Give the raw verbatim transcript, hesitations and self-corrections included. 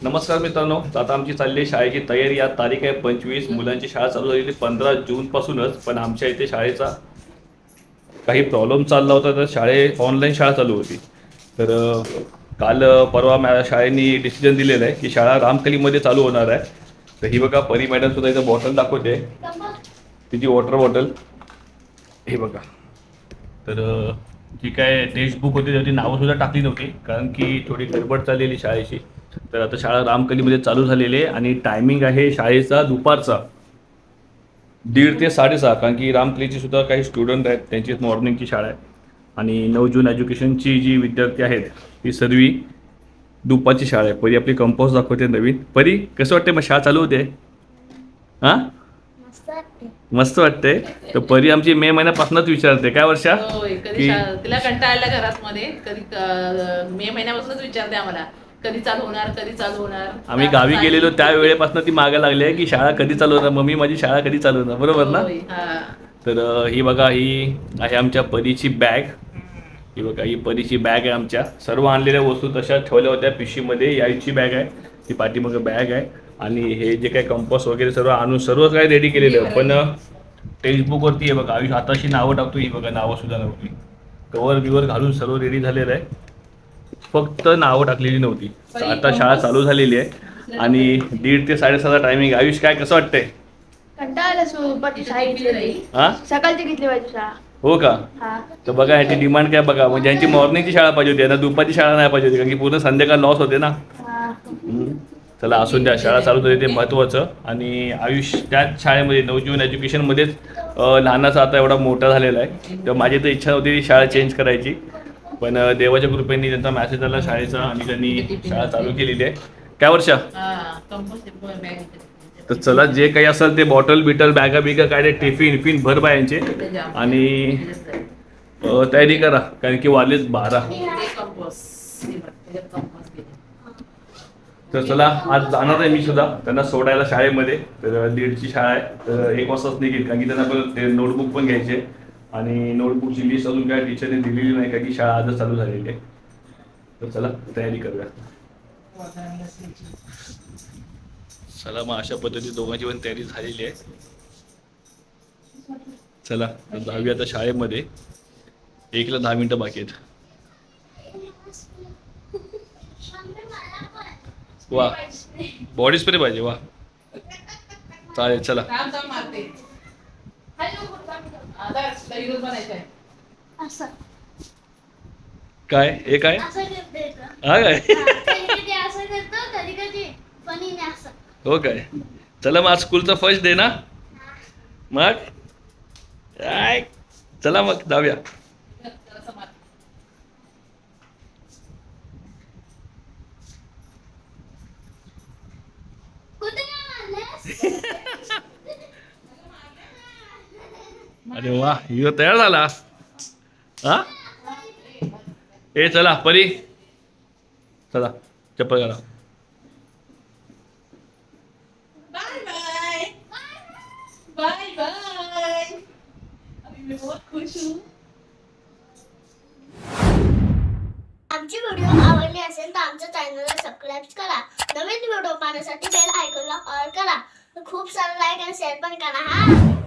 नमस्कार मित्रांनो, आता आमची चालली आहे शाळेची तयारी। आज तारीख आहे पंचवीस। मुलांची शाळा चालू झालेली पंधरा जून पासूनच, पण आमच्या इथे शाळेचा काही प्रॉब्लेम चालला होता, तर शाळे ऑनलाईन शाळा चालू होती। तर काल परवा माझ्या शाळेने डिसिजन दिलेलं आहे की शाळा रामकलीमध्ये चालू होणार आहे। तर ही बघा, परी मॅडम सुद्धा इथं बॉटल दाखवते, तिची वॉटर बॉटल हे बघा। तर जी काय टेक्स्ट बुक होती त्याची नावं सुद्धा टाकली नव्हती, कारण की थोडी गडबड चाललेली शाळेची। तर आता शाळा रामकलीमध्ये चालू झालेली आहे आणि टायमिंग आहे शाळेचा दुपारचा दीड ते साडेसहा, कारण की रामकलीची सुद्धा काही स्टुडंट आहेत, त्यांची मॉर्निंगची शाळा आहे। आणि नऊ जून एज्युकेशनची जी विद्यार्थी आहेत ती सर्व दुपारची शाळा आहे। परी आपली कंपाऊंड दाखवते नवीन। परी, कसं वाटते मग शाळा चालू होते? हां, मस्त वाटते। तर परी आमची मे महिन्यापासूनच विचारते काय वर्षा की तिला कंटाळला घरात मध्ये कधी मे महिन्यापासूनच विचारते आम्हाला कधी चालू होणार कधी चालू होणार। आम्ही गावी गेलेलो त्या वेळेपासून ती मागे लागली आहे की शाळा कधी चालू होणार, मम्मी माझी शाळा कधी चालू होणार, बरोबर ना? तर ही बघा, ही आहे आमच्या परीची बॅग। ही बघा, ही परीची बॅग आहे। आमच्या सर्व आणलेल्या वस्तू तशा ठेवल्या होत्या पिशवीमध्ये। यायची बॅग आहे ती, पाठीमागे बॅग आहे। आणि हे जे काही कंपास वगैरे सर्व आणून सर्व काही रेडी केलेलं आहे। पण टेक्स्ट बुकवरती आहे बघा, आयुष हाताशी नावं टाकतो। ही बघा, नावं सुद्धा नव्हती, कवर बिवर घालून सर्व रेडी झालेलं आहे, फक्त नावं टाकलेली नव्हती। आता शाळा चालू झालेली आहे आणि दीड ते साडेसहा टायमिंग। आयुष, काय कसं वाटतंय? सकाळची घेतली पाहिजे शाळा। हो का? तर बघा, ह्याची डिमांड काय बघा, म्हणजे यांची मॉर्निंगची शाळा पाहिजे होती, यांना दुपारची शाळा नाही पाहिजे होती, कारण की पूर्ण संध्याकाळ लॉस होते ना। चला, असून द्या, शाळा चालू झाली ते महत्त्वाचं। आणि आयुष त्याच शाळेमध्ये नऊ जून एज्युकेशनमध्येच लहानाचा आता एवढा मोठा झालेला आहे। तर माझी तर इच्छा होती ती शाळा चेंज करायची, पण देवाच्या कृपेने त्यांचा मेसेज आला शाळेचा आणि त्यांनी शाळा चालू केलेली आहे। काय वर्षा? तर चला, जे काही असेल ते बॉटल बिटल बॅगा बिगा काय ते टिफिन फिन भर बायांचे आणि तयारी करा, कारण की वारलेच बारा। तर चला, आज जाणार आहे मी सुद्धा त्यांना सोडायला शाळेमध्ये। तर दीडची शाळा आहे, तर एक वाजताच निघेल, कारण की त्यांना पण ते नोटबुक पण घ्यायचे आणि नोटबुकची लिस्ट अजून काय टीचरने दिलेली नाही, कारण की शाळा आजच चालू झालेली आहे। तर चला, तयारी करूया। चला, मग अशा पद्धतीने दोघांची पण तयारी झालेली आहे। चला, जाऊया आता शाळेमध्ये। एकला दहा मिनिटं बाकी आहेत। वा, बॉडी स्प्रे पाहिजे, वा चालेल। चला, काय हे काय हा काय हो काय? चला, मग आज स्कूलचा फर्स्ट डे ना, मग चला मग जाऊया। अरे वा, यो तयार झाला हा। ए चला परी, चला चप्पल घाला। बाय बाय बाय बाय, अभी मैं बहुत खुश हूँ। आमची व्हिडिओ आवडली असेल तर आमच्या चॅनलला सबस्क्राइब करा। नवीन व्हिडिओ पाहण्यासाठी बेल आयकॉनला ऑल करा। खूप सारा लाईक आणि शेअर पण करा हा।